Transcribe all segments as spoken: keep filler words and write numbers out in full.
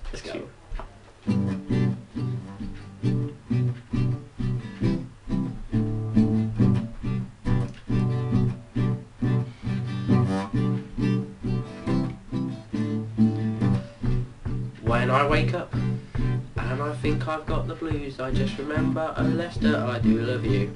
Let's go. When I wake up and I think I've got the blues, I just remember, oh Lester, I do love you.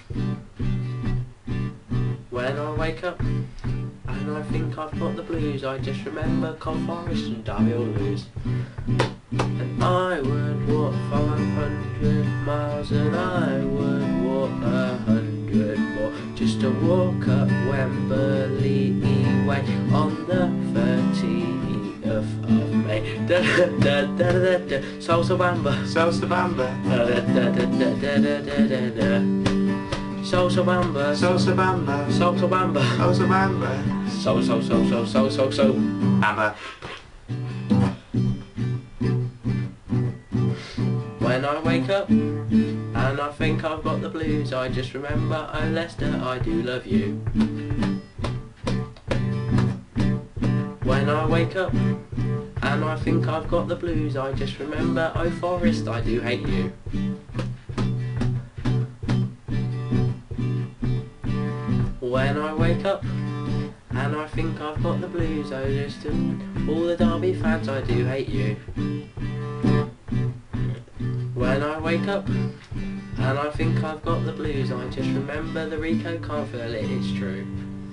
When I wake up and I think I've got the blues, I just remember Cold Forest and Derby will lose. And I would walk five hundred miles and I would walk a hundred more just to walk up Wembley Way on the thirtieth of May. Da da da da da da. Salsa Bamba. Salsa Bamba. Da da da da da da da da da. Salsa Bamba. Salsa Bamba. Salsa Bamba. Salsa Bamba. So so so so so so so. Bamba. When I wake up and I think I've got the blues, I just remember, oh Lester, I do love you. When I wake up and I think I've got the blues, I just remember, oh Forest, I do hate you. When I wake up and I think I've got the blues, I just all the Derby fans, I do hate you. When I wake up and I think I've got the blues, I just remember the Rico can't feel it, it's true.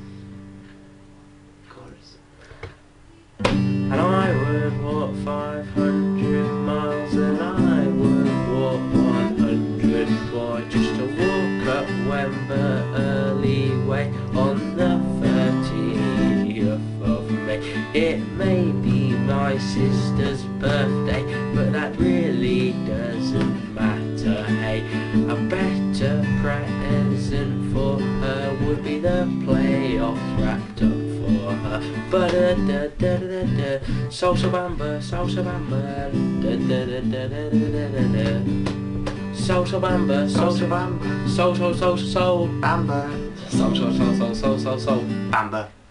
Chorus. And I would walk five hundred miles and I would walk one hundred more just to walk up Wembley Way on the thirtieth of May. It may be my sister's birthday, but that really doesn't matter, hey. A better present for her would be the playoffs wrapped up for her. But da da da da da, Salsa Bamba, Salsa Bamba, da da da da da da da da. Salsa Bamba, Salsa Bamba. so so so so Bamba. so so so so so so so Bamba.